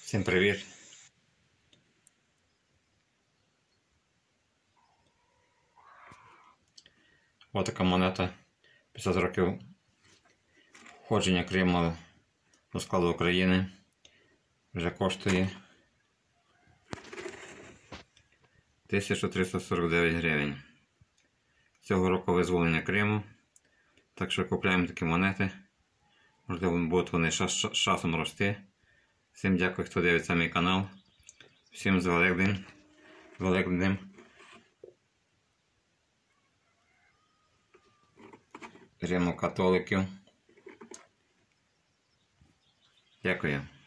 Всім привіт! Ось така монета 50 років входження Криму до складу України. Вже коштує 1349 гривень. Цього року визволення Криму. Так що купляємо такі монети. Можливо, будуть вони з часом рости. Всім дякую, хто дивиться мій канал. Всім з Великднем. Римо-католиків. Дякую.